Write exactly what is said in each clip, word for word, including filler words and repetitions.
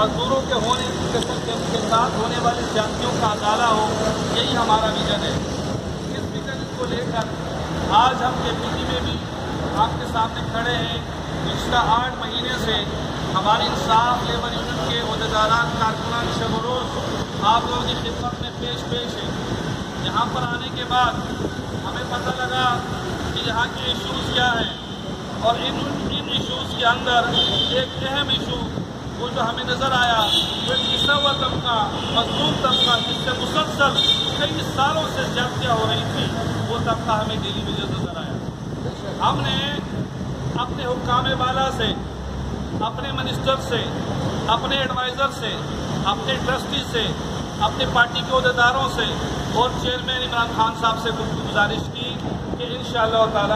مزدوروں کے ہونے کے ساتھ ہونے والی زیادتیوں کا ازالہ ہو، یہی ہمارا ویژن ہے۔ اس ویژن کو لے کر آج ہم کے پی ٹی میں بھی آپ کے سامنے کھڑے ہیں۔ پچھلا آٹھ مہینے سے ہماری انصاف لیبر یونین کے عہدیداران کارکنان شب و روز آپ لوگوں کی خدمت میں پیش پیش ہے۔ یہاں پر آنے کے بعد ہمیں پتہ لگا کہ یہاں کے ایشوز کیا ہیں، اور ان ان ایشوز کے اندر ایک اہم ایشو وہ جو ہمیں نظر آیا وہ پسا ہوا طبقہ، مظلوم طبقہ جس سے مسلسل کئی سالوں سے زیادتیاں ہو رہی تھیں، وہ طبقہ ہمیں ڈیلی ویجز نظر آیا۔ ہم نے اپنے حکام بالا سے، اپنے منسٹر سے، اپنے ایڈوائزر سے، اپنے ٹرسٹی سے، اپنے پارٹی کے عہدیداروں سے اور چیئرمین عمران خان صاحب سے گزارش کی کہ انشاءاللہ تعالی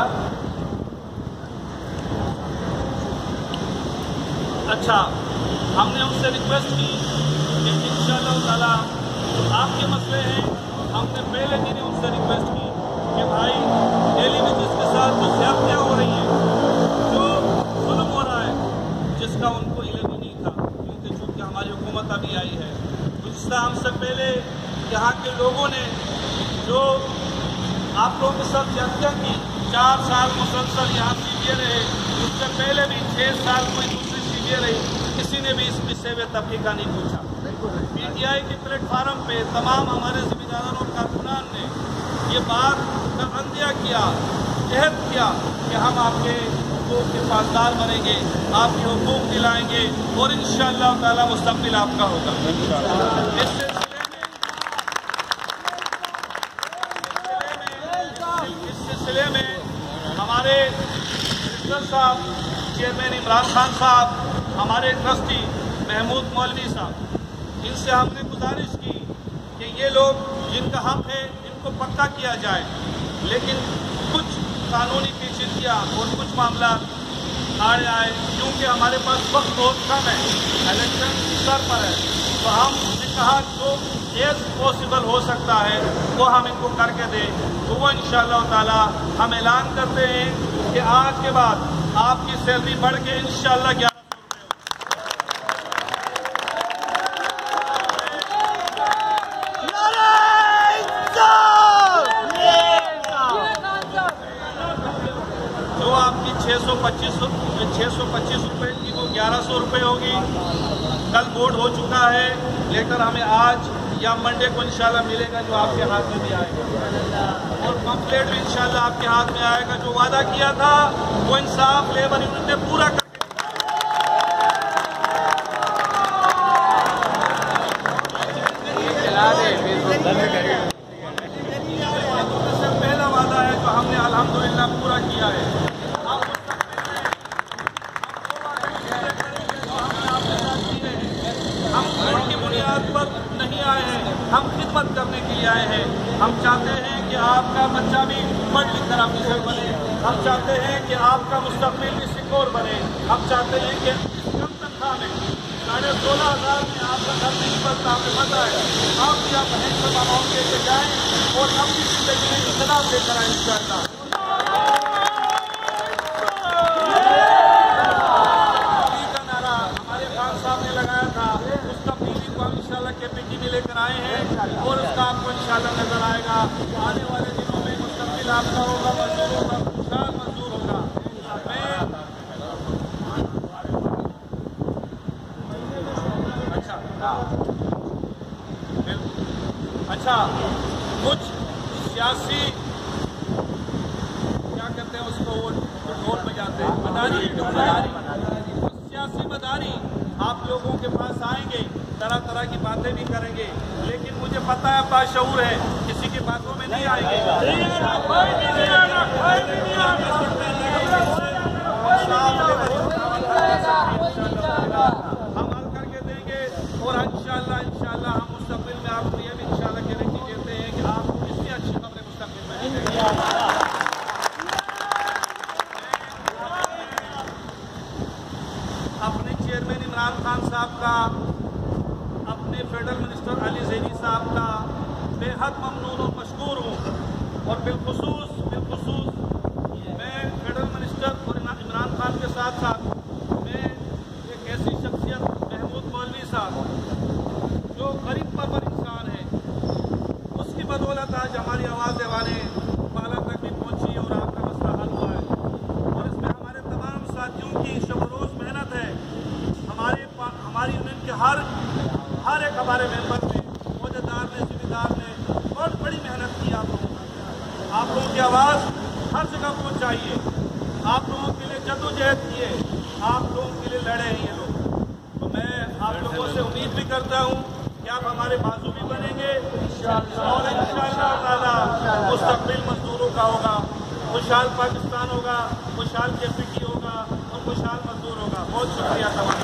اچھا ہم نے ان سے ریکویسٹ کی کہ انشاءاللہ تعالی آپ کے مسئلے ہیں۔ ہم نے پہلے دن ان سے ریکویسٹ کی کہ بھائی ڈیلی ویجز کے ساتھ جو زیادتیاں ہو رہی ہیں، جو ظلم ہو رہا ہے، جس کا ان کو علم ہی نہیں تھا، کیونکہ چونکہ ہماری حکومت ابھی آئی ہے، اس سے ہم سے پہلے یہاں کے لوگوں نے جو آپ لوگوں کے ساتھ زیادتیاں کی، چار سال مسلسل یہاں سی بی اے رہے، اس سے پہلے بھی چھ سال کوئی دوسری سی بی اے رہی، کسی نے بھی اس پسے ہوئے طبقے کا نہیں پوچھا۔ پی ٹی آئی کے پلیٹ فارم پہ تمام ہمارے ذمہ داران اور کارکنان نے یہ بات کا عندیہ کیا، عہد کیا کہ ہم آپ کے حقوق کے پاسدار بنیں گے، آپ کے حقوق دلائیں گے اور انشاءاللہ تعالی مستقبل آپ کا ہوگا۔ اس سلسلے میں ہمارے منسٹر صاحب، چیئرمین عمران خان صاحب، ہمارے ٹرسٹی محمود مولوی صاحب، ان سے ہم نے گزارش کی کہ یہ لوگ جن کا حق ہے ان کو پکا کیا جائے، لیکن کچھ قانونی پیچیدگیاں اور کچھ معاملات آڑے آئے، کیونکہ ہمارے پاس وقت بہت کم ہے، الیکشن سر پر ہے، تو ہم نے کہا جو ایز پاسبل ہو سکتا ہے وہ ہم ان کو کر کے دیں، تو وہ انشاءاللہ تعالی ہم اعلان کرتے ہیں کہ آج کے بعد آپ کی سیلری بڑھ کے انشاءاللہ گیارہ جو آپ کی چھ سو پچیس چھ سو پچیس روپے کی وہ گیارہ سو روپے ہوگی۔ کل بورڈ ہو چکا ہے، لیٹر ہمیں آج یا منڈے کو انشاءاللہ ملے گا، جو آپ کے ہاتھ میں بھی آئے گا، اور پمفلیٹ بھی انشاءاللہ آپ کے ہاتھ میں آئے گا۔ جو وعدہ کیا تھا وہ انصاف لیبر یونین نے پورا کر پہلا وعدہ ہے جو ہم نے الحمدللہ پورا کیا ہے۔ ہم کوٹ کی بنیاد پر نہیں آئے ہیں، ہم خدمت کرنے کے لیے آئے ہیں۔ ہم چاہتے ہیں کہ آپ کا بچہ بھی پڑھ لکھ کر آفیسر بنے، ہم چاہتے ہیں کہ آپ کا مستقبل بھی سکور بنے، ہم چاہتے ہیں کہ اس کم تنخواہ میں ساڑھے سولہ ہزار میں آپ کا گھر نہیں بنتا، آپ کو مزہ ہے، آپ بھی آپ بہن سب اماؤنٹ لے کے جائیں اور اپنی زندگی میں انقلاب لے کر آئیں انشاءاللہ۔ کے پی ٹی میں لے کر آئے ہیں اور اس کا آپ کو انشاءاللہ نظر آئے گا۔ آنے والے دنوں میں مستقبل آپ کا ہوگا، مزدوروں کا خوشحال منظور ہوگا۔ میں اچھا اچھا کچھ سیاسی کیا کہتے ہیں اس کو، وہ ڈھول بجاتے ہیں، مداری مداری سیاسی مداری آپ لوگوں کے پاس آئیں گے، طرح طرح کی باتیں بھی کریں گے، لیکن مجھے پتہ ہے باشعور ہے، کسی کی باتوں میں نہیں آئیں گے۔ ہم حل کر کے دیں گے اور انشاءاللہ انشاءاللہ ہم مستقبل میں آپ کو یہ بھی انشاءاللہ گارنٹی دیتے ہیں کہ آپ کو اتنی اچھی خبریں مستقبل میں ملیں گی۔ اپنے چیئرمین عمران خان صاحب کا، اپنے فیڈرل منسٹر علی زینی صاحب کا بے حد ممنون اور مشکور ہوں، اور بالخصوص بالخصوص میں فیڈرل منسٹر اور عمران خان کے ساتھ ساتھ میں ایک ایسی شخصیت محمود مولوی صاحب ہر ہر ایک ہمارے ممبر نے، عہدیدار نے، ذمہ دار نے بہت بڑی محنت کی آپ لوگوں کی آپ لوگوں کی آواز ہر جگہ پہنچائیے، آپ لوگوں کے لیے جدوجہد کیے، آپ لوگوں کے لیے لڑے ہیں یہ لوگ. تو میں آپ لوگوں سے امید بھی کرتا ہوں کہ آپ ہمارے بازو بھی بنیں گے اور انشاءاللہ تعالی مستقبل مزدوروں کا ہوگا، خوشحال پاکستان ہوگا، خوشحال کے پی ٹی ہوگا اور خوشحال مزدور ہوگا. بہت شکریہ تمام.